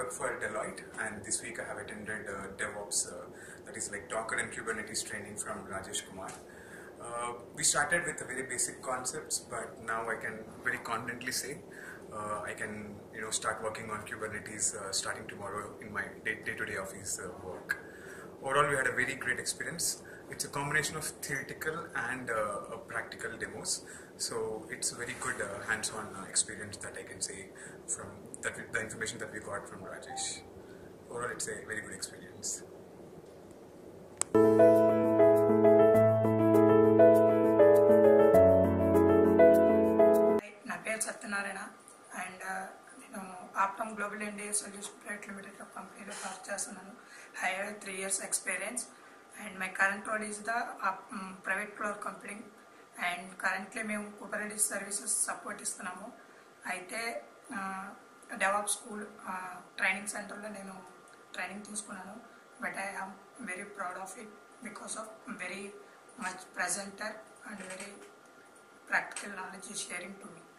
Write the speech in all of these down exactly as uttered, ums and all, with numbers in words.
work for Deloitte, and this week I have attended uh, DevOps, uh, that is like Docker and Kubernetes training from Rajesh Kumar. Uh, we started with the very basic concepts, but now I can very confidently say uh, I can you know start working on Kubernetes uh, starting tomorrow in my day-to-day office uh, work. Overall, we had a very great experience. It's a combination of theoretical and uh, practical demos, so it's a very good uh, hands-on uh, experience that I can say from that we, the information that we got from Rajesh. Overall, it's a very good experience. నా పేరు Satyanarayana and నేను Optum global India solution private limited కంపెనీలో work చేస్తున్నాను. I have three years experience and my current role is the uh, um, private cloud computing, and currently మేము Kubernetes services support ఇస్తున్నాము. అయితే DevOpsSchool training సెంటర్లో నేను training తీసుకున్నాను, but I am very proud of it because of very much presenter and very practical knowledge is sharing to me.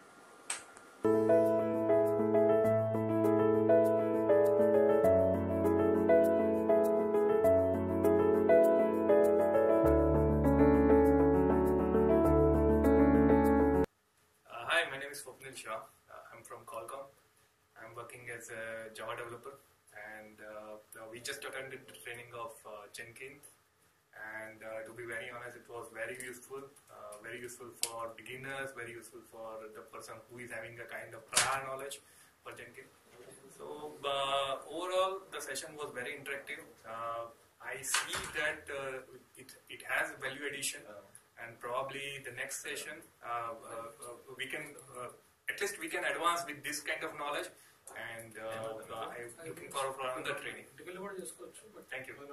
Uh, I'm from Qualcomm. I'm working as a Java developer, and uh, we just attended the training of uh, Jenkins, and uh, to be very honest, it was very useful, uh, very useful for beginners, very useful for the person who is having a kind of prior knowledge for Jenkins. So uh, overall, the session was very interactive. Uh, I see that uh, it, it has value addition, and probably the next session uh, uh, uh, we can uh, at least we can advance with this kind of knowledge, and uh, uh, I'm looking forward for another training. Thank you.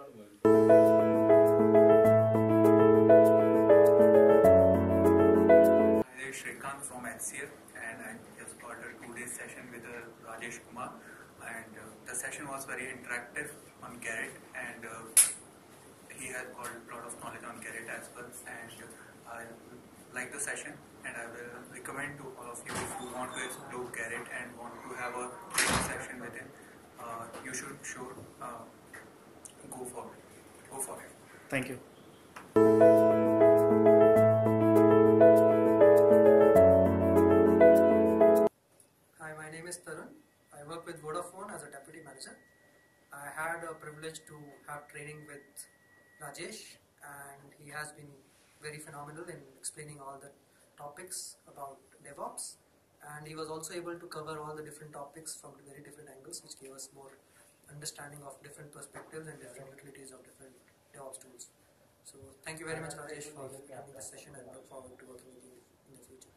I am Shrikant from H C L, and I just got a two-day session with uh, Rajesh Kumar, and uh, the session was very interactive on Gerrit, and uh, he has got a lot of knowledge on Gerrit as well, and uh, I like the session, and I will recommend to all of you, if you want to explore Gerrit and want to have a training session with him, uh, you should sure uh, go for it. Go for it. Thank you. Hi, my name is Tarun. I work with Vodafone as a deputy manager. I had a privilege to have training with Rajesh, and he has been very phenomenal in explaining all the topics about DevOps, and he was also able to cover all the different topics from very different angles, which gave us more understanding of different perspectives and different utilities of different DevOps tools. So thank you very much, Rajesh, for having this session, and look forward to working with you in the future.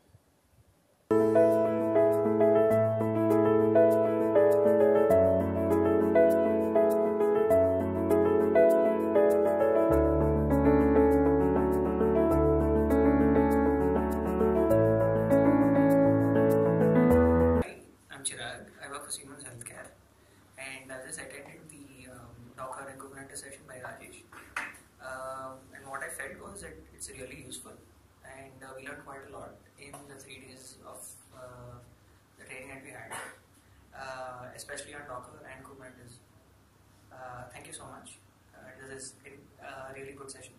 And I just attended the um, Docker and Kubernetes session by Rajesh, uh, and what I felt was that it's really useful, and uh, we learned quite a lot in the three days of uh, the training that we had, uh, especially on Docker and Kubernetes. Uh, thank you so much. Uh, this is a really good session.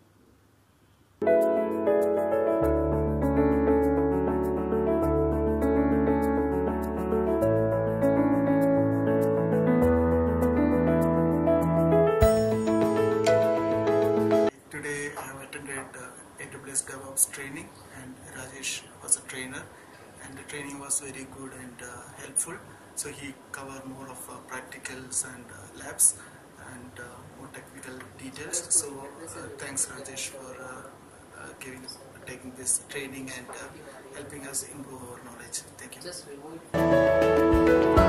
DevOps training, and Rajesh was a trainer, and the training was very good and uh, helpful. So he covered more of uh, practicals and uh, labs and uh, more technical details. So uh, thanks Rajesh for uh, uh, giving taking this training and uh, helping us improve our knowledge. Thank you.